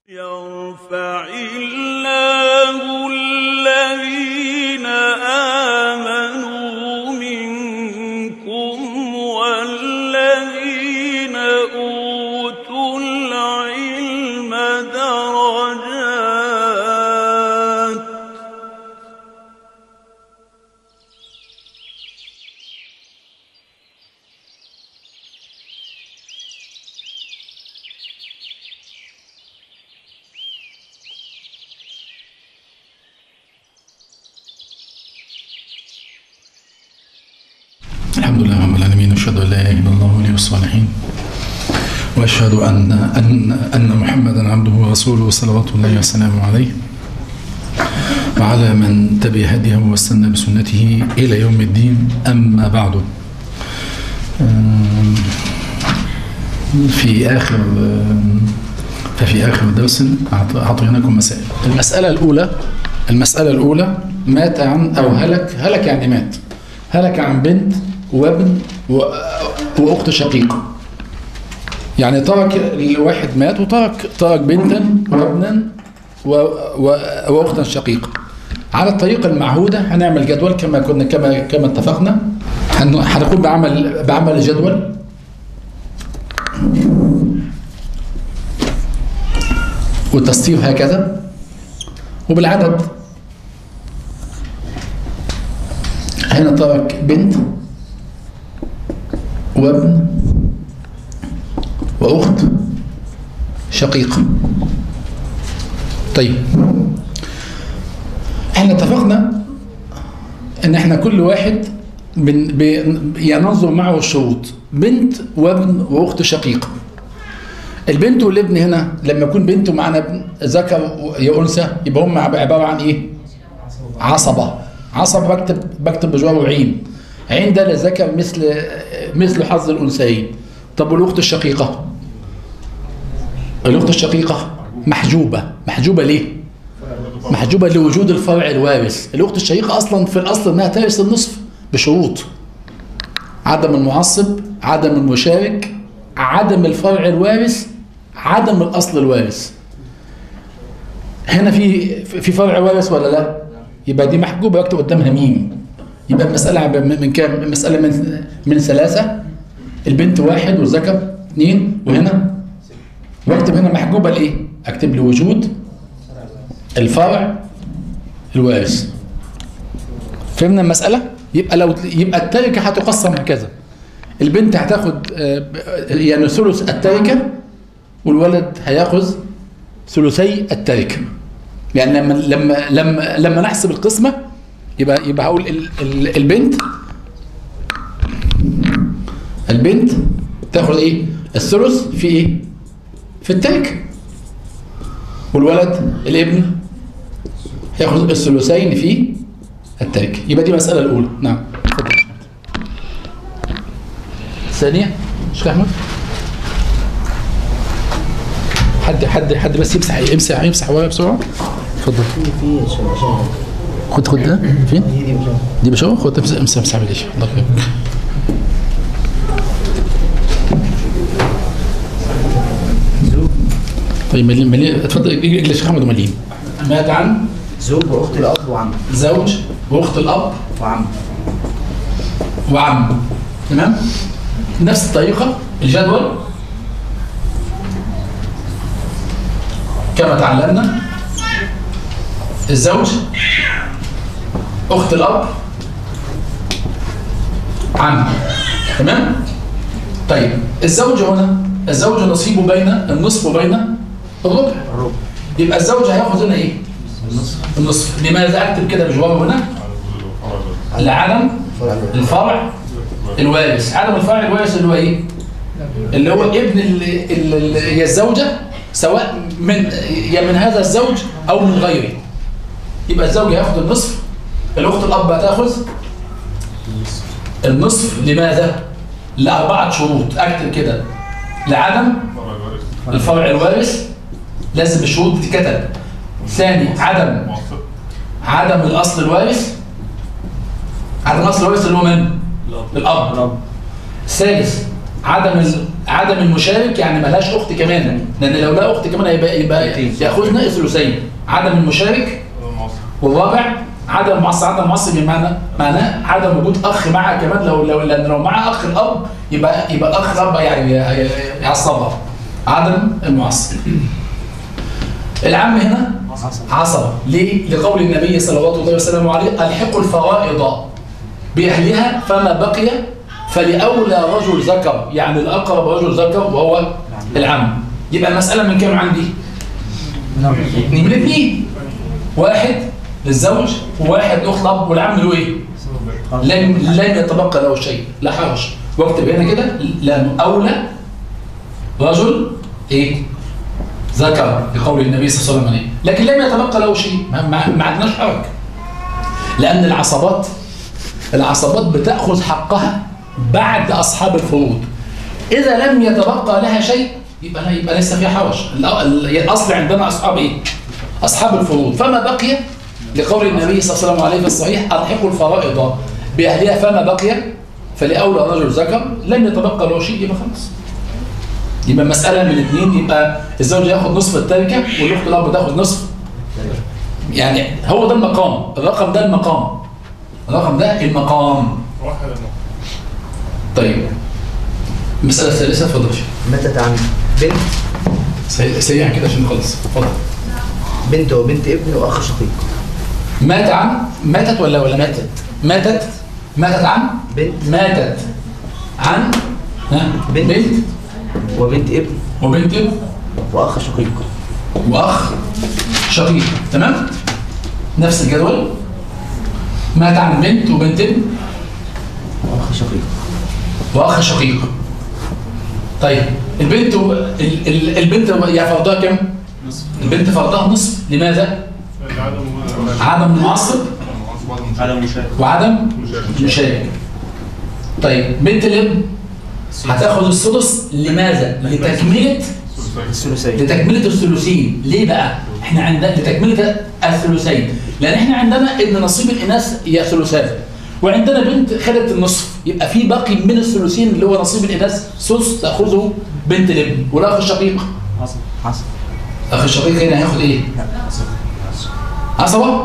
يرفع الله الذين آمنوا منكم والذين أوتوا العلم درجات الحمد لله رب العالمين، أشهد أن لا إله إلا الله ولي الصالحين، وأشهد أن محمدا عبده ورسوله صلوات الله وسلامه عليه وعلى من تبع هديه واستنى بسنته إلى يوم الدين. أما بعد، ففي آخر درس أعطيناكم مسائل. المسألة الأولى مات عن أو هلك يعني مات، هلك عن بنت وابن وأخت شقيقة. يعني ترك الواحد مات وترك بنتا وابنا وأختا شقيقة. على الطريقة المعهودة هنعمل جدول كما اتفقنا. هنقوم بعمل جدول والتسطير هكذا وبالعدد. هنا ترك بنت وابن وأخت شقيقة. طيب، احنا اتفقنا ان احنا كل واحد ينظم معه الشروط: بنت وابن وأخت شقيقة. البنت والابن هنا لما يكون بنت ومعنا ابن ذكر يا أنثى يبقى هم عبارة عن ايه؟ عصبة بكتب بجوار عين ده لذكر مثل حظ الأنثيين. طب والأخت الشقيقة؟ الأخت الشقيقة محجوبة ليه؟ محجوبة لوجود الفرع الوارث. الأخت الشقيقة أصلا في الأصل أنها ترث النصف بشروط: عدم المعصب، عدم المشارك، عدم الفرع الوارث، عدم الأصل الوارث. هنا في فرع وارث ولا لا؟ يبقى دي محجوبة، يكتب قدامها ميم. يبقى المسألة من كام؟ المسألة من 3. البنت 1 والذكر 2، وهنا واكتب هنا محجوبة لإيه؟ أكتب لوجود الفرع الوارث. فهمنا المسألة؟ يبقى التركة هتقسم هكذا: البنت هتاخد يعني ثلث التركة، والولد هياخذ ثلثي التركة. يعني لما نحسب القسمة يبقى هقول البنت تاخذ ايه؟ الثلث في ايه؟ في التركة. والولد الابن ياخذ الثلثين في التركة. يبقى دي المسألة الأولى. نعم، اتفضل. الثانية شيخ أحمد، حد بس يمسح ورقة بسرعة. اتفضل. خد ده فين؟ دي بشوه. خد امسح بالإيش. الله يخليك. طيب مليين. اتفضل اجلس يا شيخ احمد. ومليين مات عن زوج واخت الاب وعم. زوج واخت الاب وعم. تمام. نفس الطريقة الجدول كما تعلمنا: الزوج، أخت الأب، عم. تمام؟ طيب، الزوج نصيبه بين النصف وبين الربع. يبقى الزوج هياخذ هنا ايه؟ النصف. لماذا اكتب كده بجواره هنا؟ لعدم الفرع الوارث. عدم الفرع الوارث اللي هو ايه؟ اللي هو ابن هي الزوجة، سواء من هذا الزوج او من غيره. يبقى الزوج هياخذ النصف، الاخت الاب هتاخذ النصف. لماذا؟ ل4 شروط. اكتب كده: لعدم الفرع الوارث، لازم الشروط دي تتكتب. ثاني، عدم الاصل الوارث. عدم الاصل الوارث اللي هو من الاب. ثالث، عدم عدم المشارك يعني ملهاش اخت كمان، لان لو لا اخت كمان يبقى ياخذنا الثلثين. عدم المشارك. والرابع عدم المعصب. عدم المعصب معناه عدم وجود اخ معها كمان، لان لو معها اخ الاب يبقى الاخ الاب يعني يعصبها. عدم المعصب. العم هنا عصبه. ليه؟ لقول النبي صلى الله عليه وسلم عليه الحقوا الفرائض باهلها فما بقي فلأولى رجل ذكر، يعني الأقرب رجل ذكر وهو العم. يبقى المسألة من كام عندي؟ من اثنين. واحد للزوج وواحد أخت أب، والعم له إيه؟ لم يتبقى له شيء، لا حرج. واكتب هنا كده لأنه أولى رجل إيه؟ ذكر لقول النبي صلى الله عليه وسلم. لكن لم يتبقى له شيء، ما عندناش حرج. لأن العصبات بتأخذ حقها بعد أصحاب الفروض. إذا لم يتبقى لها شيء يبقى ليس فيها حرج. الأصل عندنا أصحاب إيه؟ أصحاب الفروض. فما بقي لقول النبي صلى الله عليه وسلم عليه في الصحيح ألحقوا الفرائض بأهلها فما بقي فلأولى رجل ذكر. لم يتبقى له شيء يبقى خلاص. يبقى مسألة من اثنين، يبقى الزوج ياخد نصف التركة والأخت الأب تاخد نصف. يعني هو ده المقام، الرقم ده المقام. طيب المسألة الثالثة اتفضل. ماتت عن بنت سريعا كده عشان نخلص. اتفضل. بنت وبنت ابن واخ شقيق. ماتت ولا ماتت؟ ماتت عن ماتت عن بنت وبنت ابن واخ شقيق. تمام؟ نفس الجدول. مات عن بنت وبنت ابن واخ شقيق. طيب البنت يا فرضها كم؟ البنت فرضها نصف. لماذا؟ عدم المعصب وعدم المشارك. طيب بنت الابن هتاخد السدس. لماذا؟ لتكملة الثلثين. ليه بقى؟ احنا عندنا لتكملة الثلثين، لان احنا عندنا ان نصيب الاناث هي ثلثان، وعندنا بنت خدت النصف، يبقى في باقي من الثلثين اللي هو نصيب الاناث سدس تاخذه بنت الابن. والاخ الشقيق حصل. اخ الشقيق هنا هياخد ايه؟ عصبه.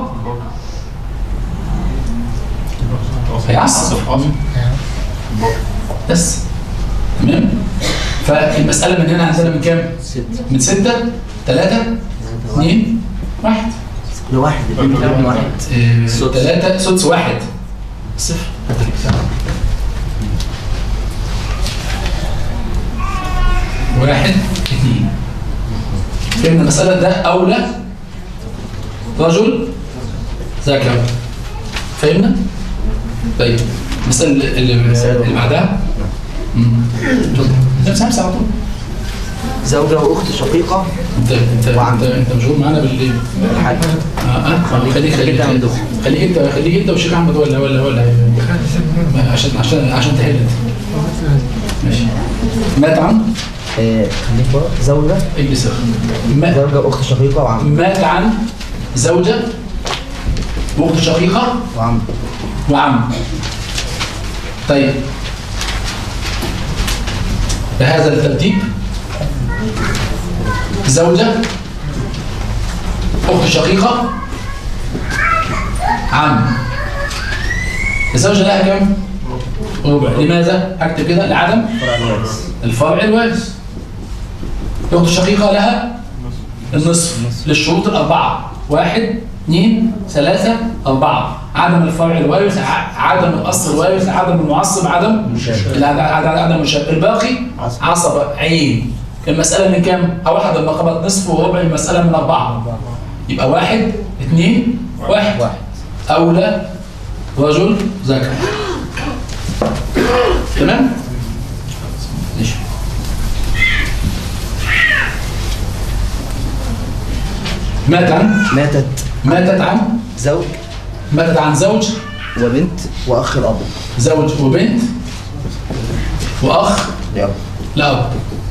هيعصب بس. تمام. فالمساله من هنا عندنا من كام؟ من 6 3 2 1 لواحد. ابن واحد 3 سدس 1 0. 1 2. فهمنا المسألة ده أولى رجل ذكر. فهمنا؟ طيب المسألة اللي بعدها. نفس على طول. زوجة واخت شقيقة. انت مشغول معانا بالليل. خليك انت والشيخ احمد ولا عشان تحل. ماشي. مات عن خليك بقى. زوجة اخت شقيقة وعم. مات عن زوجة واخت شقيقة وعم. طيب بهذا الترتيب: زوجة أخت شقيقة عم. الزوجة لها كم؟ ربع. لماذا؟ هكتب كده لعدم الفرع الوارث. الأخت الشقيقة لها النصف للشروط الأربعة: 1 2 3 4. عدم الفرع الوارث، عدم الأصل الوارث، عدم المعصب، عدم المشارك. الباقي عصبة عين. المسألة من كام؟ أو أحد المقامات نصف وربع. المسألة من 4. يبقى 1 2 1. أولى رجل ذكر. تمام؟ ماشي. ماتت عن زوج وبنت واخ الاب. زوج وبنت واخ لأب.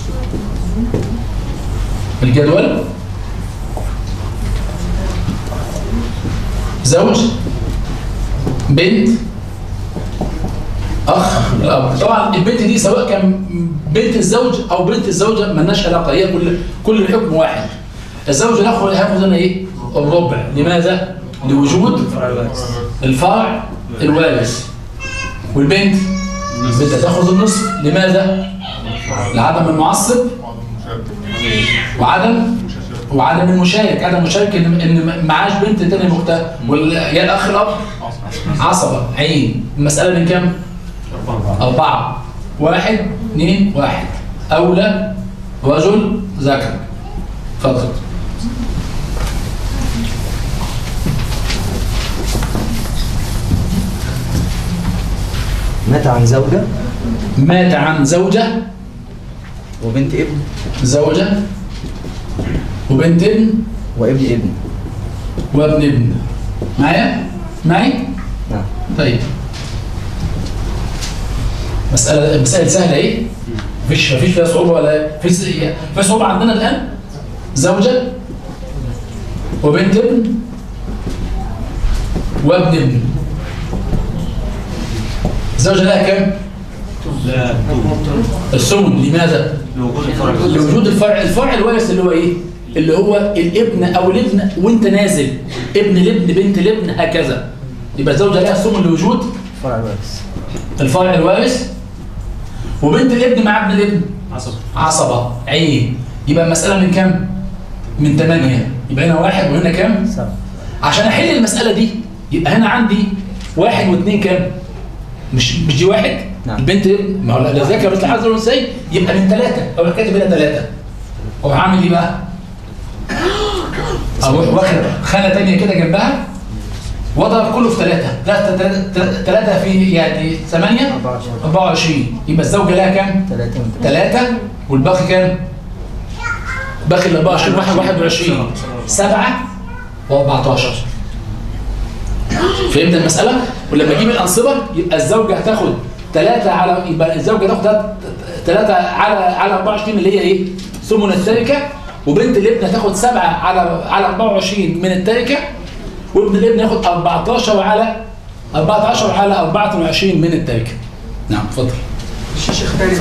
الجدول: زوج بنت اخ الاب. طبعا البنت دي سواء كان بنت الزوج او بنت الزوجه مالناش علاقه، هي كل الحكم واحد. الزوج هياخد هنا ايه؟ الربع. لماذا؟ لوجود الفرع الوارث. والبنت هتاخد النصف. لماذا؟ لعدم المعصب وعدم المشارك. عدم المشارك ان معاش بنت تاني مختها. يا الاخ الاب عصبه عين. المساله من كام؟ 4. 1 2 1. اولى رجل ذكر. اتفضل. مات عن زوجة. مات عن زوجة وبنت ابن. زوجة وبنت ابن وابن ابن. وابن ابن. معي؟ نعم. طيب مسألة سهلة ايه؟ مفيش فيها صعوبة ولا في صعوبة عندنا الآن. زوجة وبنت ابن وابن ابن. الزوجة لها كام؟ الثمن. لماذا؟ لوجود الفرع الوارث اللي هو ايه؟ اللي هو الابن او الابن وانت نازل، ابن الابن بنت الابن هكذا. يبقى الزوجة لها الثمن لوجود الفرع الوارث. وبنت الابن مع ابن الابن عصبة عين. يبقى المسألة من كام؟ من 8. يبقى هنا 1 وهنا كام؟ 7. عشان احل المسألة دي يبقى هنا عندي 1 و2 كام؟ مش دي 1. نعم. البنت ما هو لا ذاكر مثل حظ الانثيين يبقى من 3. او كاتب هنا 3. هو عامل ايه بقى؟ اروح واخد خانه ثانيه كده جنبها واضرب كله في 3. 3 في يعني 8 24. يبقى الزوجه لها كام؟ 3. والباقي كام؟ باقي ال 24 21 7 و14. فهمت المسألة؟ ولما اجيب الأنصبة يبقى الزوجة هتاخد 3 على، يبقى الزوجة هتاخد 3 على 24 اللي هي ايه؟ ثمن التركة. وبنت الابن هتاخد 7 على 24 من التركة. وابن الابن ياخد 14 على 24 من التركة. نعم اتفضل. الشيخ تاني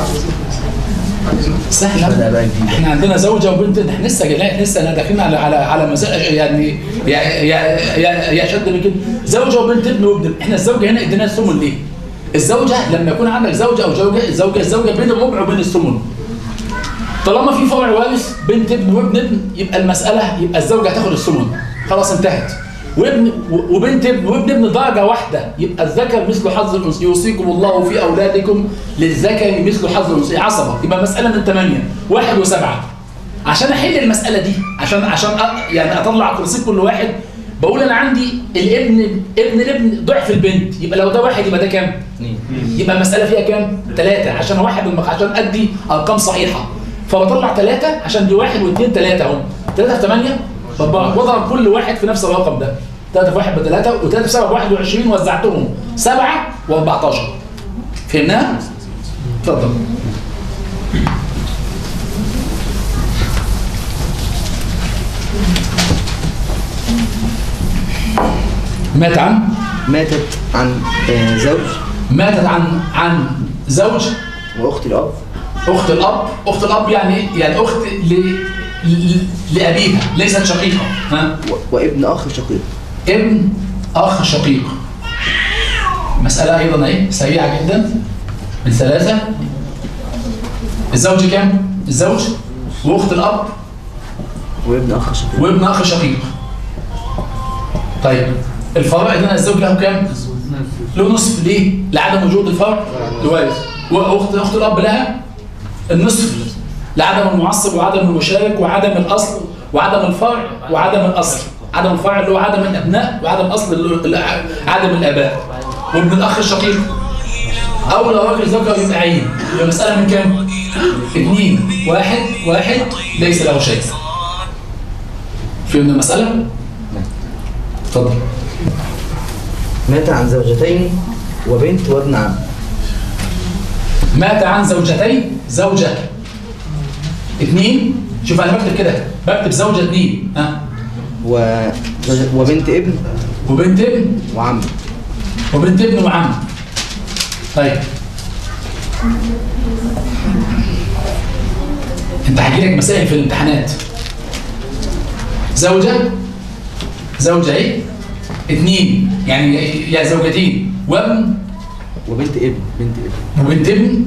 سهلة. احنا عندنا زوجة وبنت. احنا لسه داخلين على مسائل يعني يا شد من كده. زوجة وبنت ابن وابن. احنا الزوجة هنا اديناها الثمن ليه؟ الزوجة لما يكون عندك زوجة او الزوجة بين الربع وبين الثمن. طالما في فرع وارث بنت ابن وابن ابن يبقى المسألة يبقى الزوجة هتاخد الثمن. خلاص انتهت. وبنت ابن وابن ابن درجة واحدة يبقى الذكر مثل حظ الأنثى. يوصيكم الله في أولادكم للذكر مثل حظ الأنثى. عصبة. يبقى مسألة من 8 1 و7. عشان أحل المسألة دي عشان يعني أطلع كرسي كل واحد بقول أنا عندي الابن ضعف البنت. يبقى لو ده 1 يبقى ده كام؟ 2. يبقى المسألة فيها كام؟ 3 عشان عشان أدي أرقام صحيحة. فبطلع 3 عشان دي 1 و2 3 اهم. 3 في 8 وضرب كل واحد في نفس الرقم ده. 3 في 1 ب3 و3 في 7 ب 21 وزعتهم 7 و14. فهمناها؟ اتفضل. ماتت عن زوج. ماتت عن زوج واخت الاب. اخت الاب يعني اخت لابيها ليست شقيقه. ها؟ وابن اخ شقيق. ابن اخ شقيق. مساله ايضا ايه سريعه جدا من 3. الزوج كام؟ الزوج واخت الاب وابن اخ شقيق. طيب الفرع هنا الزوج له كام؟ له نصف. ليه؟ لعدم وجود الفرع الوارث. واخت الاب لها النصف لعدم المعصب وعدم المشارك وعدم الاصل وعدم الفرع وعدم الاصل. عدم الفرع اللي هو عدم الابناء وعدم اصل عدم الاباء. وابن الاخ الشقيق اول راجل ذكر يبقى عين. يبقى المساله من كام؟ 2 1 ليس له شيء. فهمنا المساله؟ اتفضل. مات عن زوجتين وبنت وابن عم. مات عن زوجتين. زوجة 2. شوف انا بكتب زوجة 2. ها؟ وبنت ابن وبنت ابن وعم. وبنت ابن وعم. طيب انت هجي لك مسائل في الامتحانات. زوجة ايه؟ 2 يعني يا زوجتين وابن وبنت ابن. وبنت ابن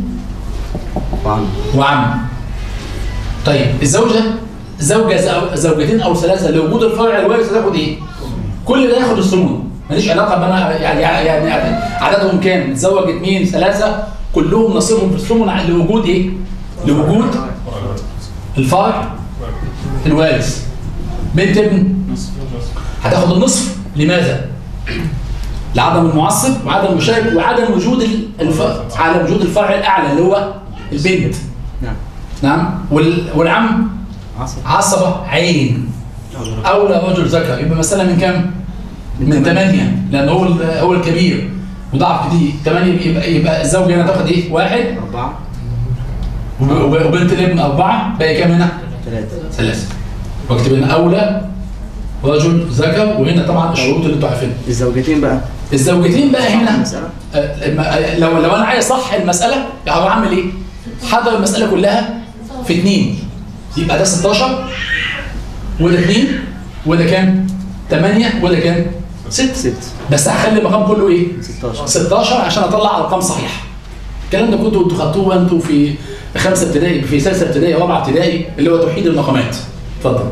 وعم. طيب الزوجة زوجتين او 3 لوجود الفرع الوارث هتاخد ايه؟ كل ده ياخد الثمن، ماليش علاقه بأنا يعني عددهم كام؟ تزوج 2 3 كلهم نصيبهم في الثمن لوجود ايه؟ لوجود الفرع الوارث. بنت ابن هتاخد النصف. لماذا؟ لعدم المعصب وعدم المشارك وعدم وجود عدم وجود الفرع الاعلى اللي هو البنت. نعم. والعم عصبه عين اولى رجل ذكر. يبقى مساله من كام؟ من 8 لان هو الكبير وضعف كتير. 8 يبقى الزوجه هنا تاخد ايه؟ 1 4 وبنت الابن 4 باقي كام هنا؟ 3. واكتب هنا اولى رجل ذكر. وهنا طبعا الشروط اللي انتوا عارفينها. الزوجتين بقى هنا لو انا عايز صح المساله يعني هعمل ايه؟ حضر المساله كلها في 2 يبقى ده 16 وده 2 وده كام؟ 8 وده كام؟ 6. بس هخلي المقام كله ايه؟ 16 عشان اطلع ارقام صحيحه. الكلام ده كنتوا خدتوه انتوا في 5 ابتدائي في 6 ابتدائي و4 ابتدائي اللي هو توحيد المقامات. اتفضل.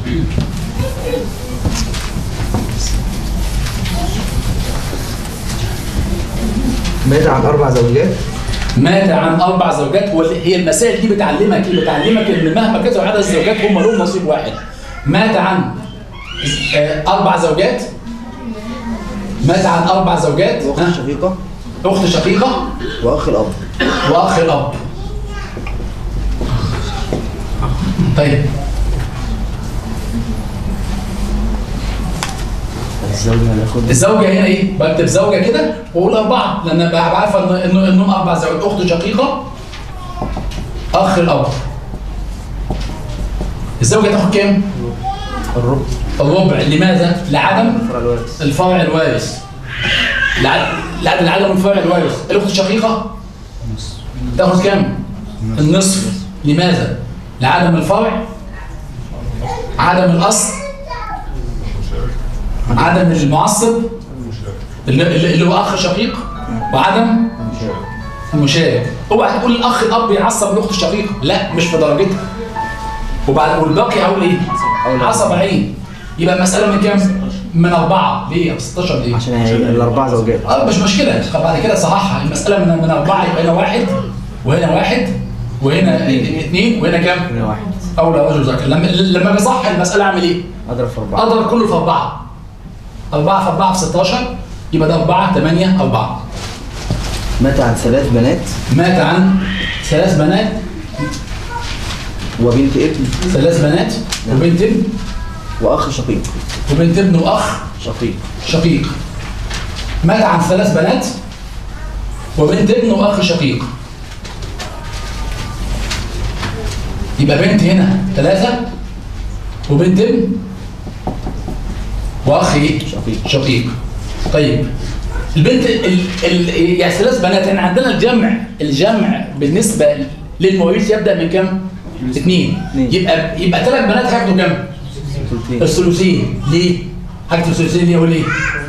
مات عن 4 زوجات. مات عن 4 زوجات. هي المسائل دي بتعلمك ان مهما كثر عدد الزوجات هم لهم نصيب واحد. مات عن 4 زوجات. مات عن 4 زوجات. أخت شقيقة وأخ الأب. طيب الزوجة هنا ايه؟ بكتب زوجة كده واقول 4 لان بعرف انهم 4 زوجات. اخت شقيقة اخ الاب. الزوجة تاخد كام؟ الربع. لماذا؟ لعدم الفرع الوارث. لعدم الفرع الوارث. الاخت الشقيقة تاخد كام؟ النصف. لماذا؟ لعدم الفرع، عدم الاصل، عدم المعصب اللي هو اخ شقيق، وعدم المشارك. اوعى تقول الاخ الاب يعصب الاخت الشقيقه، لا مش في درجتها. والباقي اقول ايه؟ عصب عين. يبقى المساله من كام؟ من 4. ليه؟ 16 ليه؟ عشان ال4 زوجات. مش مشكله. بعد كده صححها المساله من 4 يبقى هنا 1 وهنا 1 وهنا 2 وهنا كام؟ هنا 1. اولى رجل ذكر. لما اجي اصحح المساله اعمل ايه؟ اضرب في 4. اضرب كله في 4. 4 في 4 في 16 يبقى ده 4 8 4. مات عن 3 بنات. مات عن 3 بنات وبنت ابن. 3 بنات وبنت ابن واخ شقيق. وبنت ابن واخ شقيق. مات عن 3 بنات وبنت ابن واخ شقيق. يبقى بنت هنا 3 وبنت ابن واخ ايه؟ شقيق. طيب البنت يعني 3 بنات. احنا عندنا الجمع بالنسبه للمواريث يبدا من كام؟ 2. يبقى 3 بنات هياخدوا كام؟ الثلثين. ليه؟ هاخدوا الثلثين ليه وليه؟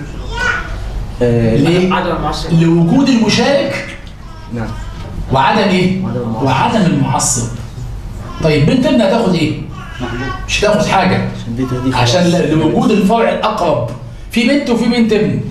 ليه؟ لوجود المشارك. نعم. وعدم ايه؟ وعدم المعصب. طيب بنت ابنها هتاخد ايه؟ مش هتاخد حاجه عشان لوجود الفرع الاقرب. في بنت وفي بنت ابن.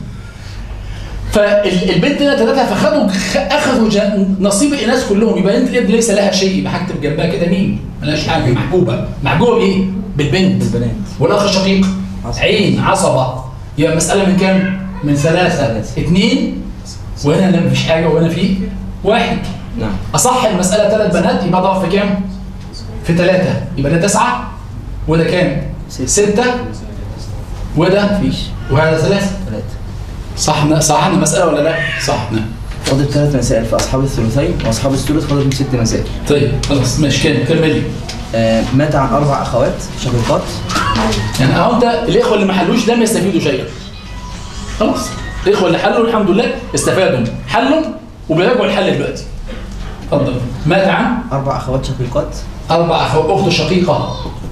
فالبنت هنا 3 اخذوا نصيب الاناث كلهم. يبقى بنت الابن ليس لها شيء. يبقى هكتب جنبها كده مين؟ مالهاش حاجه. محجوبه بايه؟ بالبنت. والاخ الشقيق عين عصبه. يبقى المساله من كام؟ من 3 2 وهنا مفيش حاجه وهنا في 1. نعم. اصح المساله 3 بنات يبقى اضرب في كام؟ في 3 يبقى ده 9 وده كام؟ 6 وده مفيش وهذا 3. صحنا المسألة ولا لا؟ صحنا. فاضل 3 مسائل في أصحاب الثلثين وأصحاب الثلث فاضل 6 مسائل. طيب خلاص ماشي كمل. مات عن 4 أخوات شقيقات. يعني أنت الإخوة اللي ما حلوش لم يستفيدوا شيئا. خلاص الإخوة اللي حلوا الحمد لله استفادوا. حلوا وبيراجعوا الحل دلوقتي. اتفضل. مات عن 4 أخوات شقيقات. 4 أخت شقيقة.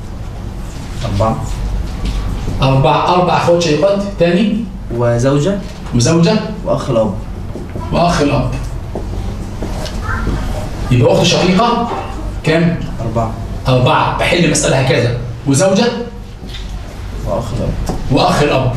4 أخوات شقيقات. تاني. وزوجة. وزوجة. وأخ الأب. وأخ الأب. يبقى أخت شقيقة كام؟ 4. بحل المسألة هكذا. وزوجة. وأخ الأب. وأخ الأب.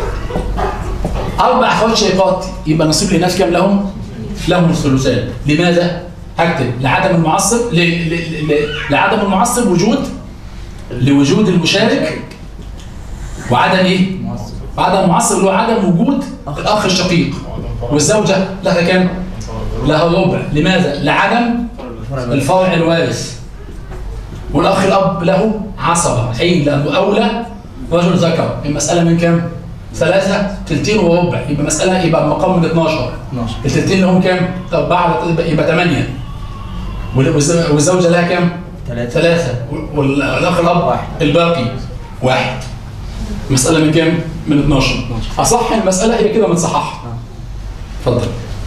4 أخوات شقيقات، يبقى نصيب الإناث كام لهم؟ لهم الثلثان. لماذا؟ هكتب لعدم المعصب لعدم المعصب لوجود المشارك وعدم ايه؟ وعدم المعصب اللي هو عدم وجود الأخ الشقيق. والزوجة لها كام؟ لها الربع. لماذا؟ لعدم الفرع الوارث. والأخ الأب له عصبة، حين لأنه أولى رجل ذكر. المسألة من كام؟ 3 تلتين وربع، يبقى مسألة يبقى مقام من 12. التلتين اللي هم كام؟ 4 يبقى 8. والزوجة لها كام؟ 3. والأخ الأب الباقي 1. مسألة من كام؟ من 12. أصح المسألة هي كده متصححة. اتفضل.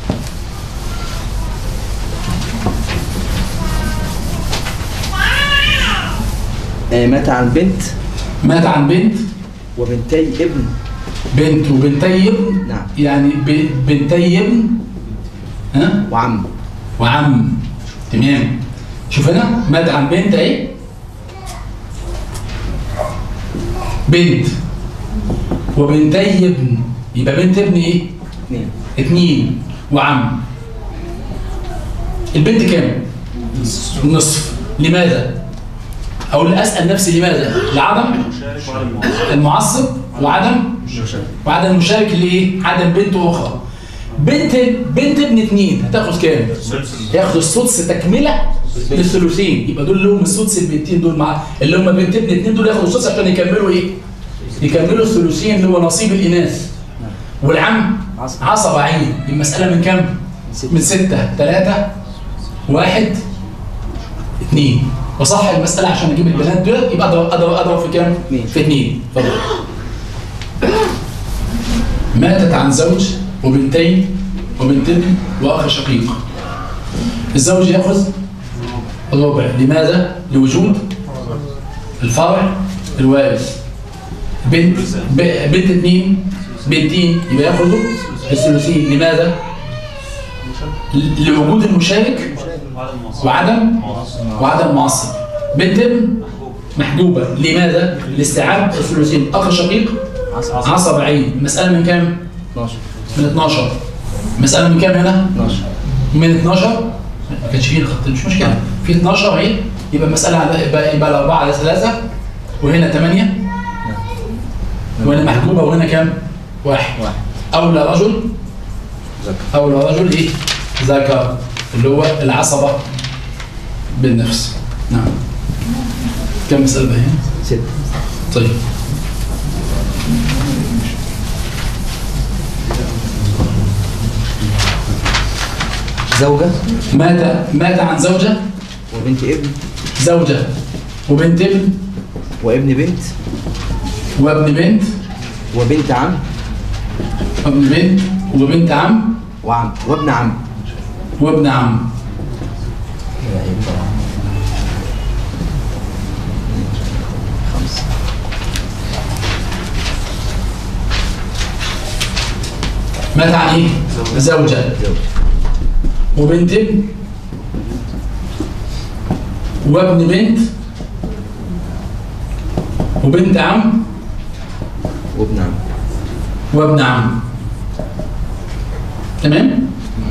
مات عن بنت. مات عن بنت وبنتي ابن. بنت وبنتي ابن. نعم. يعني بنتي ابن وعم. وعم. تمام. شوف هنا مات عن بنت اهي. بنت وبنتي ابن، يبقى بنت ابن ايه؟ 2 وعم. البنت كام؟ نصف. لماذا؟ أو أسأل نفسي لماذا؟ لعدم المعصب وعدم المشارك اللي ايه؟ عدم بنت أخرى. بنت ابن 2 هتاخد كام؟ هياخد السدس تكملة للثلثين. يبقى دول اللي هم السدس البنتين دول مع اللي هم بنت ابن 2 دول ياخدوا السدس عشان يكملوا ايه؟ يكملوا الثلثين اللي هو نصيب الإناث. والعم عصبة عين. المسألة من كام؟ من 6. 3 1 2. وصح المسألة عشان اجيب البنات دول يبقى اضرب في كام؟ في 2. اتفضل. ماتت عن زوج وبنتين وبنت ابن واخ شقيق. الزوج ياخذ الربع. لماذا؟ لوجود الفرع الوارث. بنت 2 بنتين يبقى ياخذوا الثلثين. لماذا؟ لوجود المشارك وعدم المعصب. بنت ابن محجوبة. لماذا؟ لاستيعاب الثلثين. أخ شقيق عصب عين. المسألة من كام؟ 12. من 12. المسألة من كام هنا؟ 12. من 12. ما كانش فيه الخط، مش مشكلة. في 12 اهي. يبقى المسألة يبقى 4 على 3 وهنا 8 وهنا محجوبة وهنا كام؟ 1. أولى رجل ايه؟ ذكر اللي هو العصبة بالنفس. نعم. كم مسألة بقى هنا؟ 6. طيب. زوجة. مات عن زوجة وبنت ابن. زوجة وبنت ابن وابن بنت. وابن بنت وبنت عم. وابن بنت وبنت عم وعم وابن عم. وابن عم. مات عن ايه؟ زوجة وبنت ابن وابن بنت وبنت عم وابن عم. تمام؟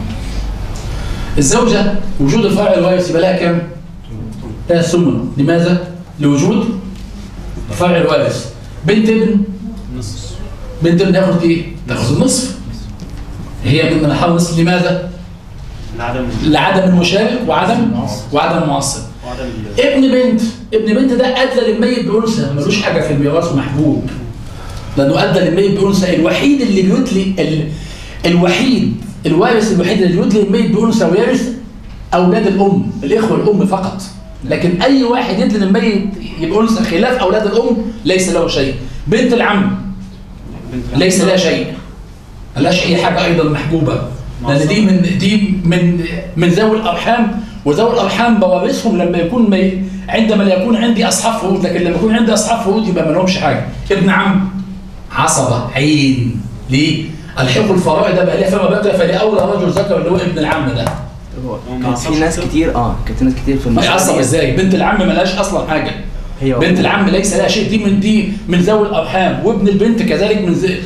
الزوجة وجود الفرع الوارث يبقى لها كام؟ لها الثمن. لماذا؟ لوجود الفرع الوارث. بنت ابن ياخد ايه؟ تاخد النصف. هي من حول النصف. لماذا؟ لعدم المشارك وعدم المعصب. ابن بنت ده ادلى للميت بانثى، ملوش حاجه في الميراث ومحبوب، لانه ادلى للميت بانثى. الوحيد اللي بيتلي الوارث الوحيد اللي بيتلي الميت بانثى ويرث اولاد الام، الاخوه الام فقط. لكن اي واحد يدلي الميت بانثى خلاف اولاد الام ليس له شيء. بنت العم ليس لها شيء، ملهاش اي حاجه ايضا محبوبه. لان دي من ذوي الارحام، وذوي الارحام بوارثهم لما يكون عندما لا يكون عندي اصحاب فروض، لكن لما يكون عندي اصحاب فروض يبقى ما لهمش حاجه. ابن عم عصبه عين، ليه؟ الحقوا الفرائض بقى ليه فما بقى فلاولى رجل ذكر اللي هو ابن العم ده. كانت في ناس كتير كانت ناس كتير في ما يعصب ازاي؟ بنت العم ملهاش اصلا حاجه. بنت العم ليس لها شيء، دي من ذوي الارحام، وابن البنت كذلك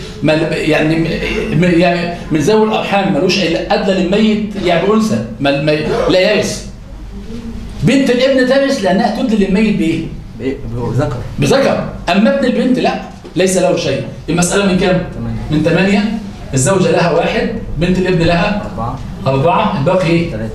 يعني من ذوي الارحام، ملوش ادنى للميت يعني بانثى لا يرث. بنت الابن ترث لانها تدلي للميت بايه؟ بذكر. اما ابن البنت لا، ليس له شيء. المساله من كام؟ من 8. الزوجه لها 1، بنت الابن لها 4، الباقي ايه؟ 3.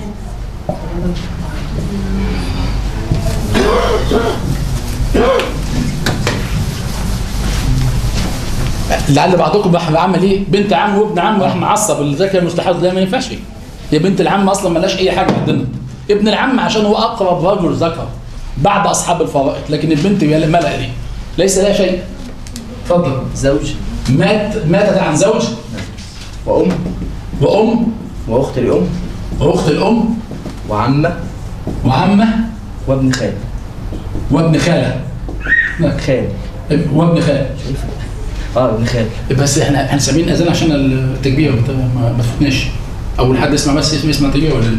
لعل بعضكم راح عمل ايه؟ بنت عم وابن عم راح معصب الذكر المستحاض. لا ما ينفعش. هي بنت العم اصلا مالهاش اي حاجه عندنا. ابن العم عشان هو اقرب رجل ذكر بعد اصحاب الفرائض، لكن البنت ملأ دي ليس لها شيء. اتفضل. زوج ماتت عن زوج وام واخت الام وعمه وابن خال وابن خاله وابن خال. ابن خال. بس احنا سامعين اذان عشان التكبير ما تفوتناش. اول حد يسمع بس يسمع التكبير ولا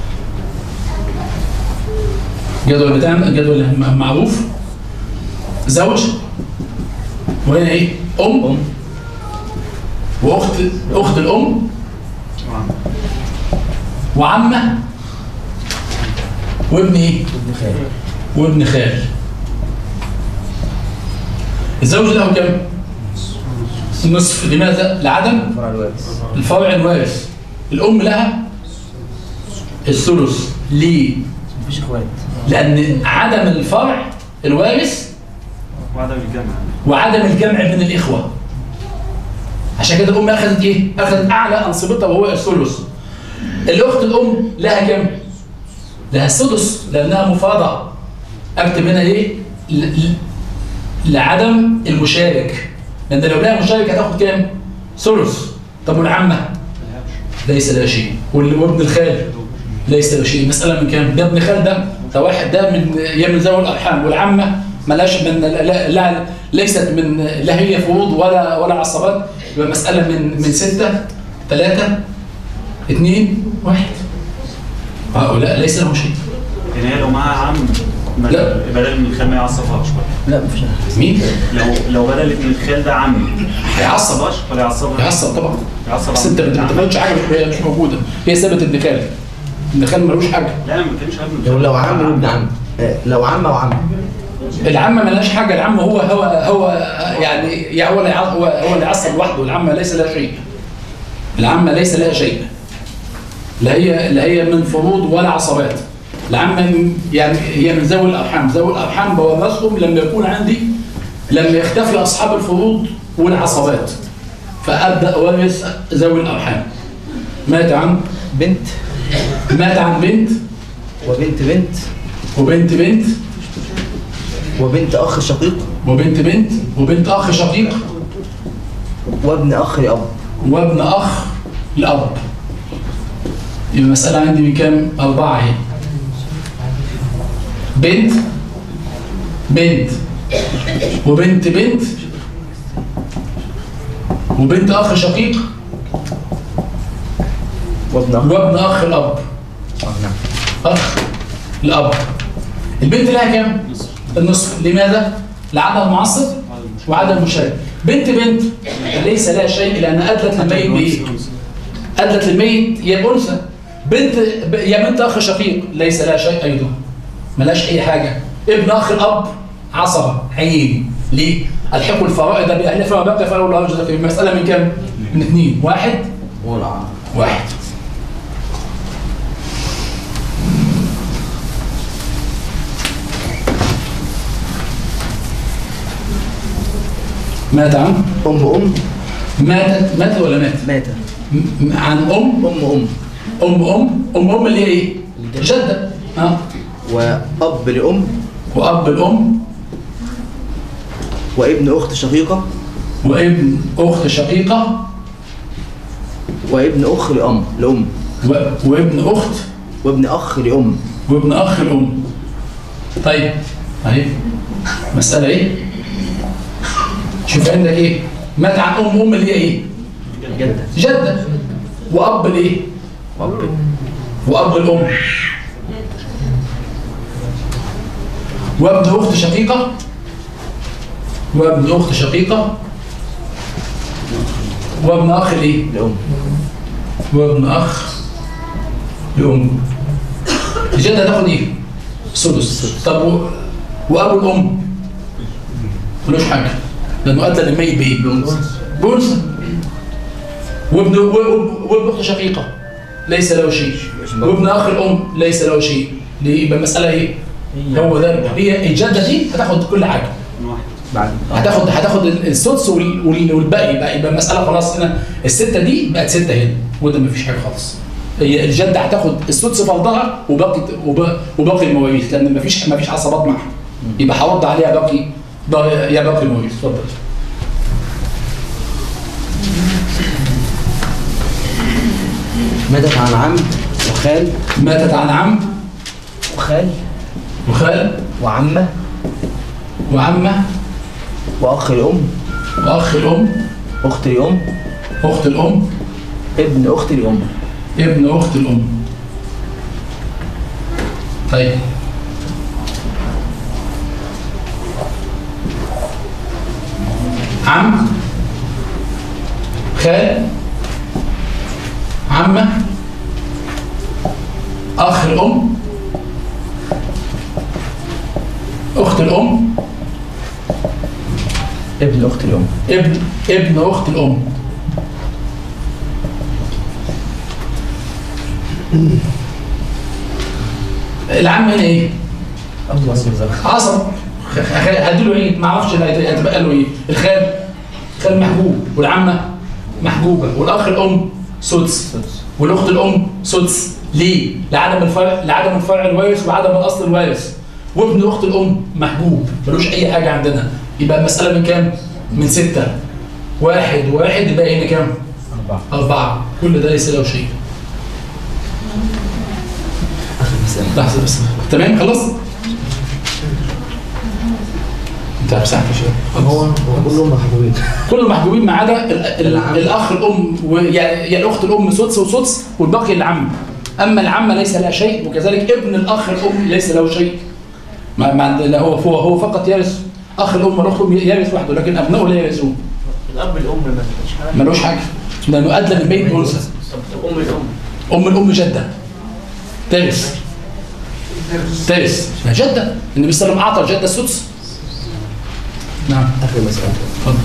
جدول معروف. زوج وهنا ايه؟ ام واخت الام وعمه وابن ايه؟ وابن خال. الزوج له كم؟ النصف. لماذا؟ لعدم الفرع الوارث. الام لها الثلث. ليه؟ مفيش اخوات. لان عدم الفرع الوارث وعدم الجمع بين الاخوه. عشان كده الام اخذت ايه؟ اخذت اعلى انصبتها وهو الثلث. الاخت الام لها كم؟ لها السدس لانها مفاضه. اكتب هنا ايه؟ لعدم المشارك، لان لو لها مشارك هتاخد كام؟ ثلث. طب والعمه؟ ليس لها شيء. وابن الخال ليس له شيء. مساله من كام؟ ده ابن خال ده واحد ده من ذوي الارحام، والعمه ملاش من لا ليست من لا هي فروض ولا عصبات. يبقى مساله من 6 3 2 1. هؤلاء ليس له شيء. يعني هي لو معاها عم لا بدل من الخال ما يعصبهاش ولا؟ لا مفيش. مين؟ لو بدل من الخال ده عمي هيعصب ولا يعصبها؟ يعصب طبعا. يعصب. بس انت ما بتاخدش حاجه مش موجوده. هي ثابت ابن خال. ابن خال ملوش حاجه. لا انا ما بتكلمش ابن. لو عم وابن عم. لو عمه وعم. العمه ملهاش حاجه. العم هو يعني هو اللي يعصب لوحده. العمه ليس لها شيء. العمه ليس لها شيء. لا هي من فروض ولا عصبات. العمه يعني هي من ذوي الارحام. ذوي الارحام بورثهم لما يكون عندي، لما يختفي اصحاب الفروض والعصبات، فابدا اورث ذوي الارحام. مات عن بنت وبنت وبنت اخ شقيق وبنت اخ شقيق وابن اخ لاب. يبقى المساله عندي من كام؟ 4 اهي. بنت وبنت اخ شقيق وابن اخ الاب. اخ الاب. البنت لها كام؟ النصف. لماذا؟ لعدم المعصب وعدم المشارك. بنت ليس لها شيء لان ادلت للميت بايه؟ ادلت للميت يا بانثى. بنت اخ شقيق ليس لها شيء ايضا، ملاش اي حاجه. ابن اخ الاب عصبه عين. ليه؟ الحقوا الفرائض باهلها فما بقي فله رجل ذكر. المساله من كام؟ من 2. 1. مات عن ماتت ولا مات؟ عن ام اللي هي ايه؟ جده. واب لام وابن اخت شقيقه وابن أخ لأم. وابن أخت وابن أخ لأم. وابن أخ الأم. طيب أهي مسألة إيه؟ شوف عندك إيه؟ مات عن أم اللي هي إيه؟ جدة. وأب الإيه؟ وأب الأم. وابن أخت شقيقة. وابن أخت شقيقة. وابن أخ الإيه؟ لأم. وابن أخ لأم. الجدة هتاخد إيه؟ سدس. طب وأبو الأم ملوش حاجة لأنه أدلى للميت بإيه؟ بأنثى. وابن أخت شقيقة ليس له شيء. وابن أخ الأم ليس له شيء. ليه؟ يبقى المسألة إيه؟ هو ده. هي الجدة دي هتاخد كل حاجة. هتاخد السدس والباقي يبقى المسألة خلاص. هنا الستة دي بقت ستة هنا وده مفيش حاجة خالص. هي الجدة هتاخد السدس فرضها وباقي المواريث لأن مفيش عصبات معها. يبقى هرد عليها باقي المواريث. اتفضل. ماتت عن عم وخال. ماتت عن عم وخال وعمة وأخ الأم. وأخ الأم. أخت الأم. ابن أخت الأم. ابن أخت الأم. طيب عم خال عمة أخ الأم أخت الأم ابن أخت الأم. ابن أخت الأم. العم هنا ايه؟ عصب. هديله ايه؟ ما اعرفش هتبقى له ايه؟ الخال محجوب والعمه محجوبه والاخ الام سدس والاخت الام سدس. ليه؟ لعدم الفرع الوارث وعدم الاصل الوارث. وابن اخت الام محجوب ملوش اي حاجه عندنا. يبقى المساله من كام؟ من 6. 1 و1 يبقى هنا كام؟ 4. كل ده ليس له شيء. لحظة بس. تمام خلاص؟ انت مسحت شوية. هو كلهم محبوبين. كلهم محبوبين ما عدا الاخ الام يا الاخت الام سدس وسدس والباقي العم. اما العمه ليس لها شيء وكذلك ابن الاخ الام ليس له شيء. لا هو فقط يرث. اخ الام والاخت الام يرث وحده لكن ابنائه لا يرثون. الاب الام ملوش حاجه لانه ادلى من بيت انثى. ام الام جده ترث ما جده. النبي صلى الله عليه وسلم اعطى جده السدس. نعم. آخر مسألة. اتفضل.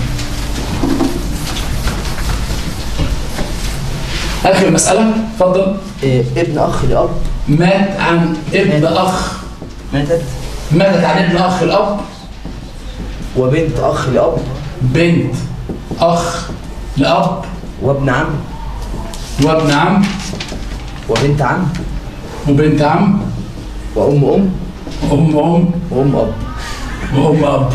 آخر مسألة اتفضل. ابن أخ لأب. مات عن ابن أخ. ماتت عن ابن أخ الأب. وبنت أخ لأب. بنت أخ لأب. وابن عم. وبنت عم. وأم وأم أب.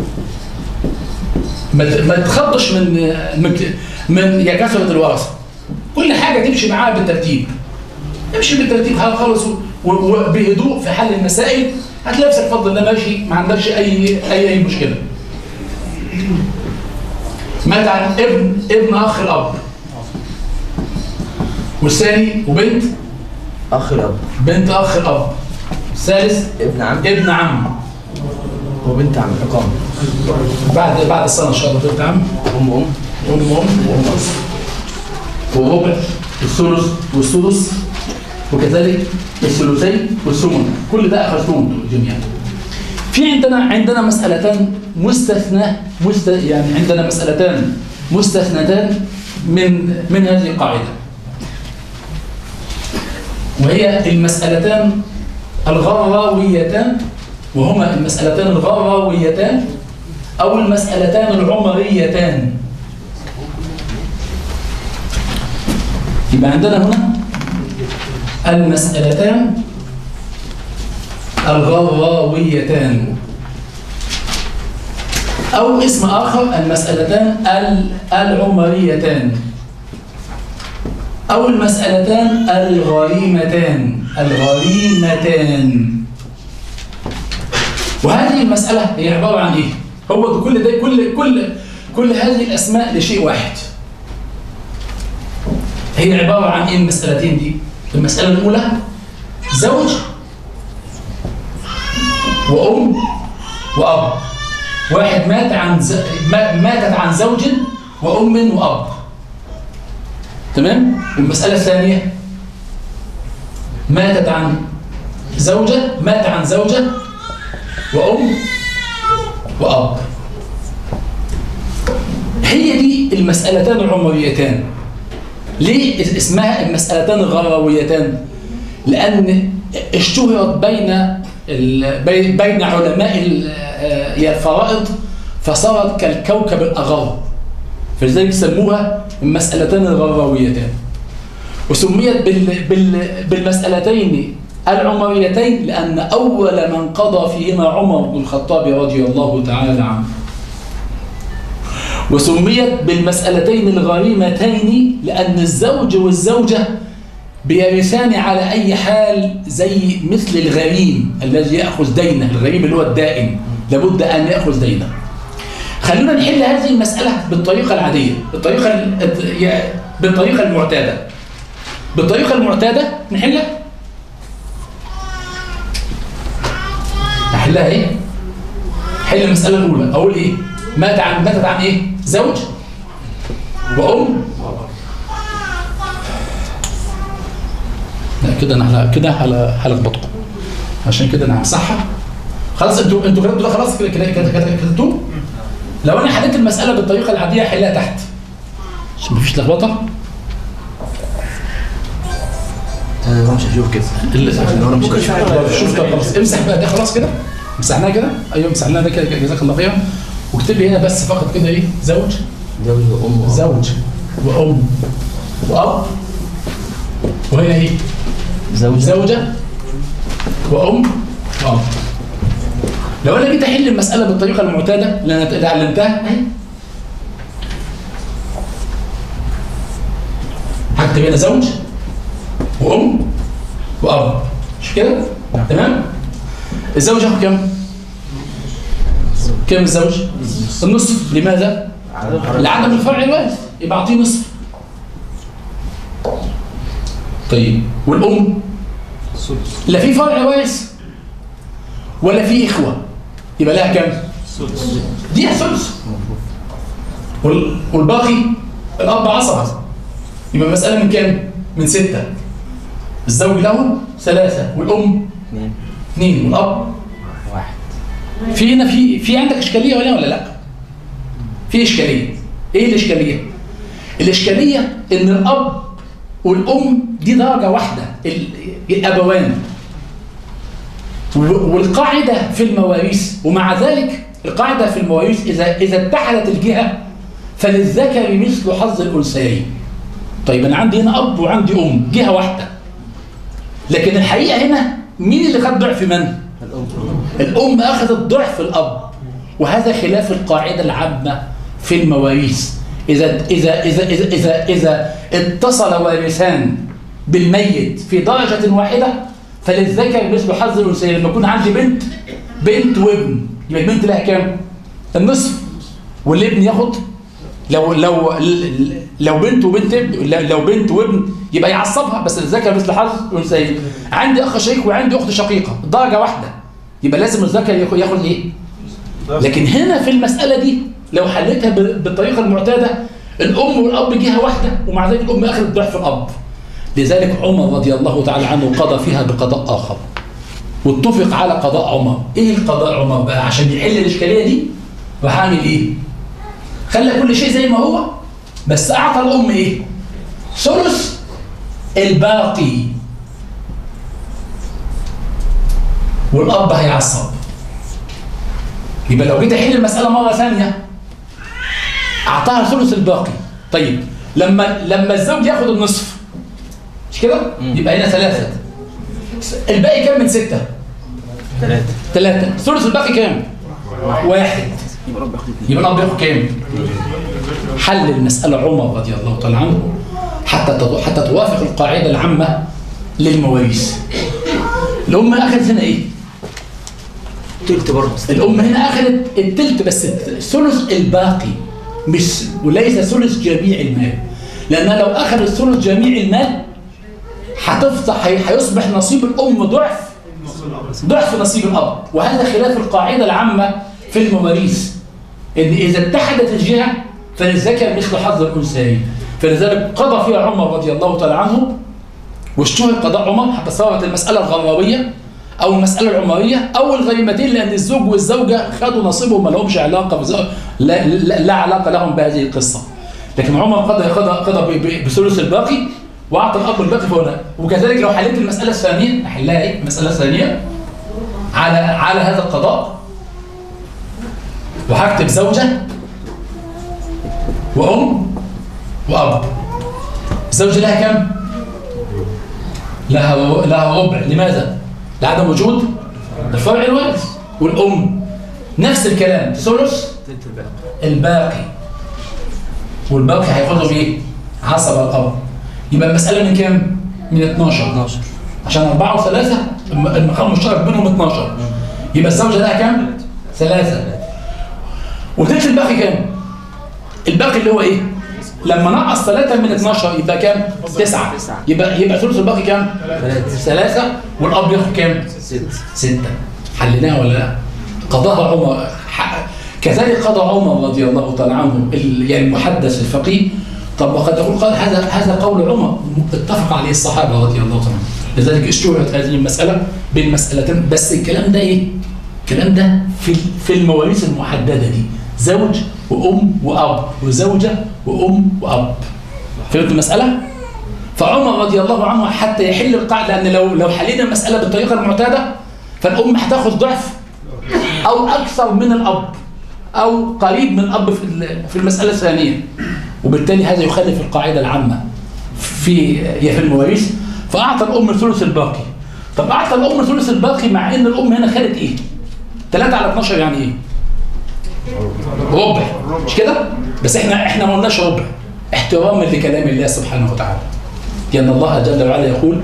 ما تخضش من يا كثرة الورثة. كل حاجة تمشي معاها بالترتيب. امشي بالترتيب خالص وبهدوء في حل المسائل هتلاقي نفسك بفضل الله ماشي ما عندكش أي مشكلة. مات عن ابن أخ الأب. والثاني وبنت أخ الأب. بنت أخ الأب. الثالث ابن عم. وبنت عم إقامة. بعد السنة إن شاء الله بنت عم. أم والربع والثلث والسدس وكذلك الثلثين والثمن. كل ده أخذتهم جميعا. في عندنا مسألتان يعني عندنا مسألتان مستثنتان من هذه القاعدة، وهي المسألتان الغراويتان، وهما المسألتان الغراويتان أو المسألتان العمريتان. يبقى عندنا هنا المسألتان الغراويتان أو اسم آخر المسألتان العمريتان. أو المسألتان الغريمتان. وهذه المسألة هي عبارة عن إيه؟ هو كل هذه الأسماء لشيء واحد. هي عبارة عن إيه المسألتين دي؟ المسألة الأولى زوج وأم وأب. واحد ماتت عن زوج وأم وأب. تمام؟ والمسألة الثانية مات عن زوجة وأم وأب. هي دي المسألتان العمريتان. ليه اسمها المسألتان الغرويتان؟ لأن اشتهرت بين علماء الفرائض فصارت كالكوكب الأغر، فلذلك سموها المسألتان الغرويتان. وسميت بالمسألتين العمريتين لأن أول من قضى فيهما عمر بن الخطاب رضي الله تعالى عنه. وسميت بالمسألتين الغريمتين لأن الزوج والزوجة بيرثان على أي حال زي مثل الغريم الذي يأخذ دينه. الغريم اللي هو الدائن لابد أن يأخذ دينه. خلونا نحل هذه المسألة بالطريقة العادية، بالطريقة المعتادة. بالطريقة المعتادة نحلها ايه؟ حل المسألة الأولى. أقول إيه؟ ماتت عن إيه؟ زوج وأم. لا كده هلخبطكم، عشان كده أنا همسحها. خلاص انتوا كده خلاص كده. لو أنا حليت المسألة بالطريقة العادية هحلها تحت عشان مفيش لخبطة. انا مش هشوف كده. شوف طب خلاص امسح بقى ده. خلاص كده مسحناها كده. ايوه مسحناها ده كده. جزاك الله خيرا. واكتب لي هنا بس فقط كده ايه؟ زوج وأم وأب. وهنا ايه؟ زوجة وأم وأب. لو انا جيت احل المسألة بالطريقة المعتادة اللي انا اتعلمتها اهي، هكتب هنا زوج وأم وأب، مش كده؟ تمام؟ الزوج ياخد كام؟ كام الزوج؟ النصف. لماذا؟ لعدم الفرع الوارث، يبقى اعطيه نصف. طيب والأم؟ لا في فرع وارث ولا في إخوة، يبقى لها كام؟ دي ثلث. والباقي الأب عصبة، يبقى مسألة من كام؟ من 6. الزوج له 3 والأم 2 والأب 1. في هنا في عندك إشكالية ولا لا؟ في إشكالية. إيه الإشكالية؟ الإشكالية إن الأب والأم دي درجة واحدة، الأبوان. والقاعدة في المواريث، ومع ذلك القاعدة في المواريث إذا اتحدت الجهة فللذكر مثل حظ الأنثيين. طيب أنا عندي هنا أب وعندي أم، جهة واحدة، لكن الحقيقة هنا مين اللي خد ضعف من؟ الأم أخذت ضعف الأب، وهذا خلاف القاعدة العامة في المواريث. إذا اتصل وارثان بالميت في درجة واحدة فللذكر مثل حظ الأنثيين. لما يكون عندي بنت وابن، يبقى البنت لها كام؟ النصف، والابن ياخد لو بنت وبنت ابن، لو بنت وابن يبقى يعصبها، بس الذكر مثل حظ الأنثيين. عندي أخ شقيق وعندي أخت شقيقة درجة واحدة، يبقى لازم الذكر ياخد إيه؟ لكن هنا في المسألة دي لو حلتها بالطريقة المعتادة، الأم والأب جهة واحدة، ومع ذلك الأم أخذت ضعف الأب. لذلك عمر رضي الله تعالى عنه قضى فيها بقضاء آخر، واتفق على قضاء عمر. إيه القضاء عمر بقى؟ عشان يحل الإشكالية دي راح عامل إيه؟ خلى كل شيء زي ما هو، بس أعطى الأم إيه؟ ثلث الباقي، والأب هيعصب. يبقى لو جيت أحل المسألة مرة ثانية أعطاها ثلث الباقي. طيب لما الزوج ياخد النصف، مش كده؟ يبقى هنا 3. الباقي كام من 6؟ 3. ثلث الباقي كام؟ 1. يبقى الأب ياخد كام؟ حل المسألة عمر رضي الله تعالى عنه حتى توافق القاعدة العامة للمواريث. الأم أخذت هنا إيه؟ تلت برضه. الأم هنا أخذت التلت بس الثلث الباقي، مش وليس ثلث جميع المال، لأنها لو أخذت ثلث جميع المال هيصبح نصيب الأم ضعف نصيب الأب، وهذا خلاف القاعدة العامة في المواريث، إن إذا اتحدت الجهة فللذكر مثل حظ الأنثيين. فلذلك قضى فيها عمر رضي الله تعالى عنه، واشتهر قضاء عمر حتى صارت المسألة الغراوية أو المسألة العمرية أو الغريمتين، لأن الزوج والزوجة خدوا نصيبهم ما لهمش علاقة لا علاقة لهم بهذه القصة. لكن عمر قضى بثلث الباقي وأعطى الأب الباقي فهنا. وكذلك لو حليت المسألة الثانية، نحلها إيه؟ المسألة الثانية على هذا القضاء، وهكتب زوجة وأم وأب. الزوجة لها كم؟ لها ربع. لماذا؟ لعدم وجود الفرع الوارث. والأم نفس الكلام، ثلث الباقي، والباقي هياخده بايه؟ عصب الأب. يبقى المسألة من كام؟ من 12 عشان 4 و3 المقام مشترك بينهم 12. يبقى الزوجة لها كام؟ 3. وثلث الباقي كام؟ الباقي اللي هو ايه؟ لما نقص 3 من 12 يبقى كام؟ 9. يبقى ثلث الباقي كام؟ 3. والأب ياخد كام؟ 6. حليناها ولا لا؟ قضاها عمر. كذلك قضى عمر رضي الله تعالى عنه، يعني المحدث الفقيه. طب وقد يقول قال هذا قول عمر اتفق عليه الصحابة رضي الله تعالى عنهم. لذلك اشتهرت هذه المسألة بين مسألتين. بس الكلام ده ايه؟ الكلام ده في المواريث المحددة دي، زوج وأم وأب، وزوجة وأم وأب. فهمت المسألة؟ فعمر رضي الله عنه حتى يحل القاعدة، لأن لو حلينا المسألة بالطريقة المعتادة فالأم هتاخد ضعف أو أكثر من الأب أو قريب من الأب في المسألة الثانية، وبالتالي هذا يخالف القاعدة العامة في المواريث. فأعطى الأم ثلث الباقي. طب أعطى الأم ثلث الباقي مع إن الأم هنا خدت إيه؟ 3 على 12 يعني إيه؟ ربع، مش كده؟ بس احنا ما قلناش ربع احتراما لكلام الله سبحانه وتعالى، لأن الله جل وعلا يقول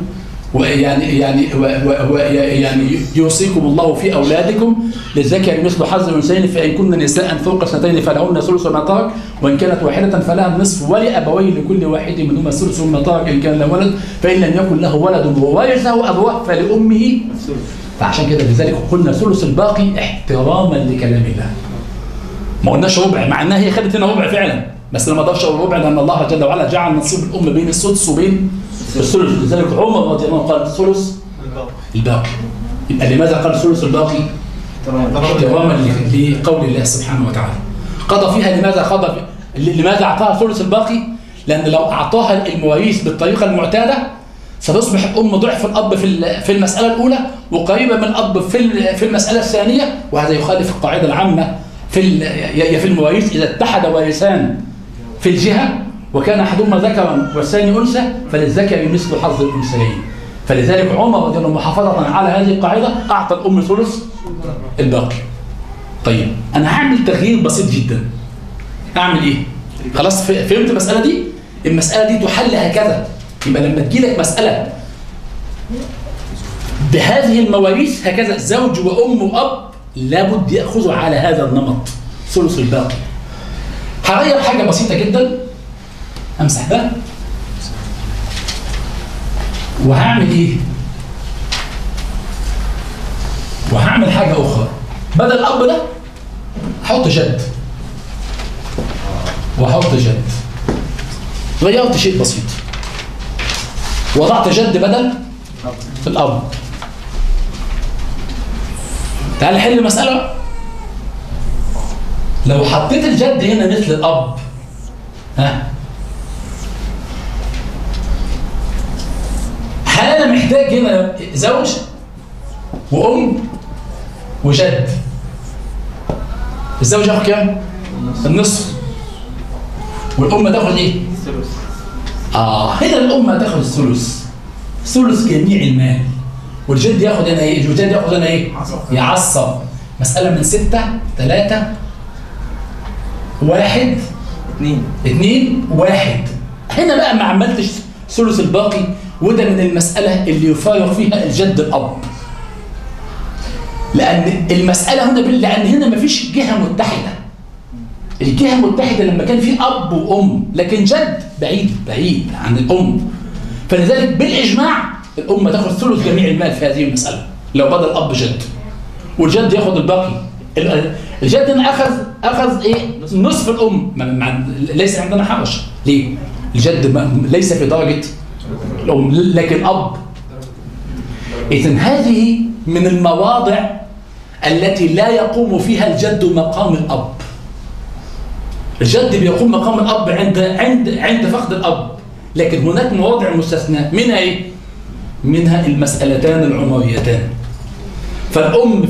يعني يوصيكم الله في أولادكم للذكر مثل حظ الأنثيين، فإن كن نساء فوق 2 فلهن ثلث ما ترك، وإن كانت واحدة فلها النصف، ولأبويه لكل واحد منهما ثلث ما ترك إن كان له ولد، فإن لم يكن له ولد وورثه أبواه فلأمه. فعشان كده لذلك قلنا ثلث الباقي احتراما لكلام الله. ما قلناش ربع، مع انها هي خدت هنا ربع فعلا، بس لما ضافش ربع لان الله جل وعلا جعل نصيب الام بين السدس وبين الثلث. لذلك عمر رضي الله عنه قال الثلث الباقي. يبقى لماذا قال الثلث الباقي؟ احتراما لقول الله سبحانه وتعالى. قضى فيها. لماذا اعطاها الثلث الباقي؟ لان لو اعطاها المواريث بالطريقه المعتاده ستصبح الام ضعف الاب في المساله الاولى وقريبه من الاب في المساله الثانيه، وهذا يخالف القاعده العامه في المواريث. إذا اتحد وارثان في الجهة وكان أحدهما ذكرا والثاني أنثى فللذكر مثل حظ الأنثيين. فلذلك عمر رضي الله عنه محافظة على هذه القاعدة أعطى الأم ثلث الباقي. طيب أنا هعمل تغيير بسيط جدا. أعمل إيه؟ خلاص فهمت المسألة دي؟ المسألة دي تحل هكذا. يبقى لما تجيلك مسألة بهذه المواريث هكذا، زوج وأم وأب لابد يأخذوا على هذا النمط ثلث الباقي. هغير حاجة بسيطة جدا، أمسح ده وهعمل إيه؟ وهعمل حاجة أخرى. بدل الأب ده هحط جد وهحط جد. غيرت شيء بسيط، وضعت جد بدل الأب. تعال نحل المسألة. لو حطيت الجد هنا مثل الأب، هل أنا محتاج هنا زوج وأم وجد؟ الزوج ياخد كام؟ النصف. والأم تاخد إيه؟ هنا الأم تاخد الثلث، ثلث جميع المال. والجد ياخد هنا ايه؟ الجد ياخد هنا ايه؟ يعصب. مسألة من 6 3 1 2 1. هنا بقى ما عملتش ثلث الباقي، وده من المسألة اللي يفارق فيها الجد الأب. لأن المسألة هنا لأن هنا ما فيش جهة متحدة. الجهة متحدة لما كان في أب وأم، لكن جد بعيد عن الأم. فلذلك بالإجماع الأم تاخذ ثلث جميع المال في هذه المسألة لو بدل الأب جد، والجد ياخذ الباقي. الجد أخذ إيه؟ نصف الأم. ليس عندنا حرج. ليه؟ الجد ليس في درجة الأم لكن أب. إذن هذه من المواضع التي لا يقوم فيها الجد مقام الأب. الجد بيقوم مقام الأب عند فقد الأب، لكن هناك مواضع مستثناة. منها إيه؟ منها المسألتان العمريتان. فالأم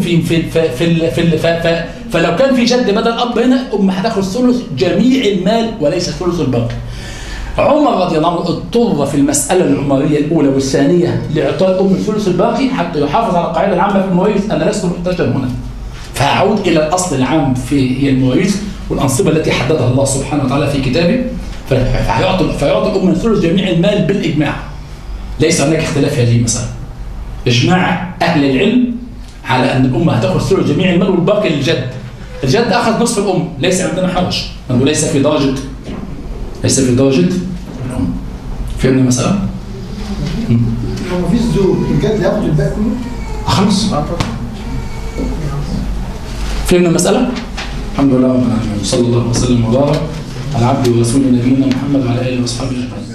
فلو كان في جد بدل الأب هنا، الأم هتاخد ثلث جميع المال وليس ثلث الباقي. عمر رضي الله عنه اضطر في المسألة العمرية الأولى والثانية لإعطاء الأم الثلث الباقي حتى يحافظ على القاعدة العامة في المواريث: أنا لست محتاجا هنا. فأعود إلى الأصل العام في المواريث والأنصبة التي حددها الله سبحانه وتعالى في كتابه. فيعطي الأم ثلث جميع المال بالإجماع. ليس هناك اختلاف في هذه المسألة. إجماع أهل العلم على أن الأم هتاخذ ثلث جميع المال والباقي للجد. الجد أخذ نصف الأم، ليس عندنا حرج، لأنه ليس في درجة الأم. فهمنا المسألة؟ لو مفيش زوج الجد ياخد الباقي كله؟ خلاص. فهمنا المسألة؟ الحمد لله رب العالمين. صلى الله وسلم وبارك على عبده ورسوله نبينا محمد وعلى آله وأصحابه أجمعين.